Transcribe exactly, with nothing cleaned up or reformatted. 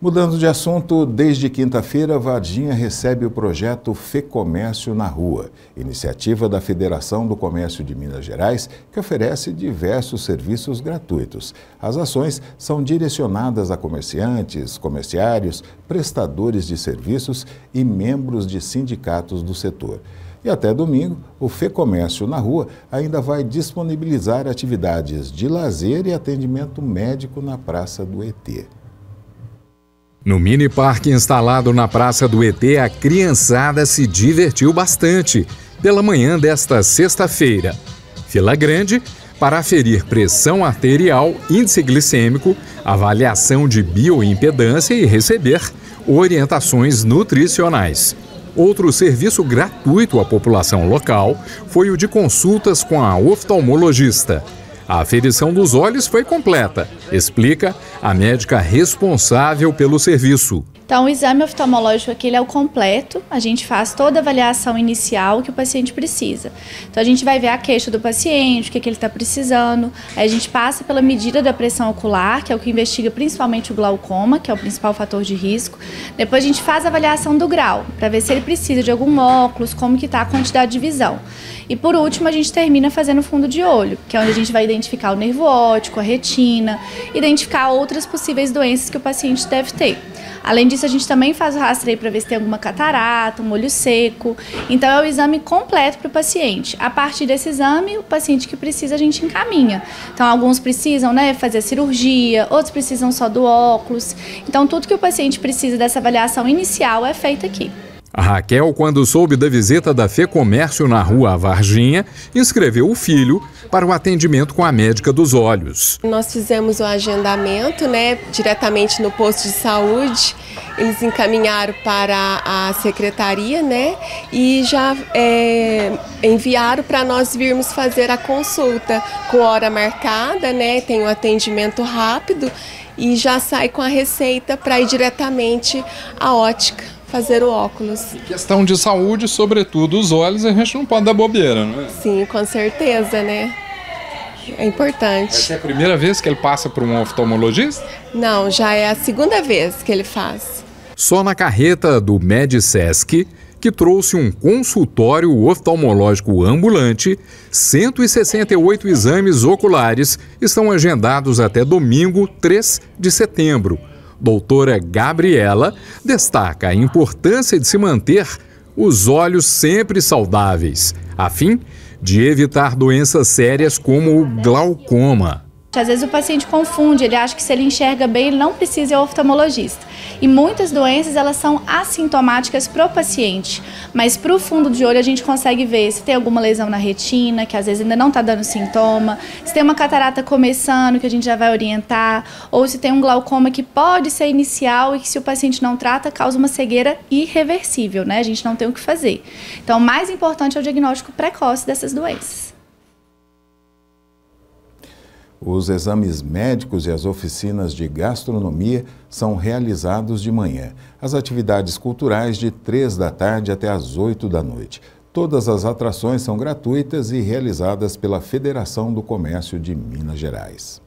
Mudando de assunto, desde quinta-feira, Varginha recebe o projeto FEComércio na Rua, iniciativa da Federação do Comércio de Minas Gerais, que oferece diversos serviços gratuitos. As ações são direcionadas a comerciantes, comerciários, prestadores de serviços e membros de sindicatos do setor. E até domingo, o FEComércio na Rua ainda vai disponibilizar atividades de lazer e atendimento médico na Praça do E T. No mini parque instalado na Praça do E T, a criançada se divertiu bastante pela manhã desta sexta-feira. Fila grande para aferir pressão arterial, índice glicêmico, avaliação de bioimpedância e receber orientações nutricionais. Outro serviço gratuito à população local foi o de consultas com a oftalmologista. A aferição dos olhos foi completa, explica a médica responsável pelo serviço. Então, o exame oftalmológico aqui ele é o completo, a gente faz toda a avaliação inicial que o paciente precisa. Então, a gente vai ver a queixa do paciente, o que, que ele está precisando, aí a gente passa pela medida da pressão ocular, que é o que investiga principalmente o glaucoma, que é o principal fator de risco. Depois a gente faz a avaliação do grau, para ver se ele precisa de algum óculos, como que está a quantidade de visão. E por último, a gente termina fazendo o fundo de olho, que é onde a gente vai identificar o nervo óptico, a retina, identificar outras possíveis doenças que o paciente deve ter. Além disso, a gente também faz o rastreio para ver se tem alguma catarata, um olho seco. Então, é o exame completo para o paciente. A partir desse exame, o paciente que precisa, a gente encaminha. Então, alguns precisam, né, fazer a cirurgia, outros precisam só do óculos. Então, tudo que o paciente precisa dessa avaliação inicial é feito aqui. A Raquel, quando soube da visita da FEComércio na Rua Varginha, inscreveu o filho para o atendimento com a médica dos olhos. Nós fizemos o agendamento, né, diretamente no posto de saúde. Eles encaminharam para a secretaria, né, e já é, enviaram para nós virmos fazer a consulta com hora marcada, né, tem o atendimento rápido e já sai com a receita para ir diretamente à ótica fazer o óculos. Questão de saúde, sobretudo os olhos, a gente não pode dar bobeira, não é? Sim, com certeza, né? É importante. Essa é a primeira vez que ele passa por um oftalmologista? Não, já é a segunda vez que ele faz. Só na carreta do MedSesc, que trouxe um consultório oftalmológico ambulante, cento e sessenta e oito exames oculares estão agendados até domingo, três de setembro. Doutora Gabriela destaca a importância de se manter os olhos sempre saudáveis, a fim de evitar doenças sérias como o glaucoma. Às vezes o paciente confunde, ele acha que se ele enxerga bem, ele não precisa ir ao oftalmologista. E muitas doenças, elas são assintomáticas para o paciente. Mas para o fundo de olho a gente consegue ver se tem alguma lesão na retina, que às vezes ainda não está dando sintoma, se tem uma catarata começando, que a gente já vai orientar, ou se tem um glaucoma que pode ser inicial e que se o paciente não trata, causa uma cegueira irreversível, né? A gente não tem o que fazer. Então, o mais importante é o diagnóstico precoce dessas doenças. Os exames médicos e as oficinas de gastronomia são realizados de manhã. As atividades culturais de três da tarde até as oito da noite. Todas as atrações são gratuitas e realizadas pela Federação do Comércio de Minas Gerais.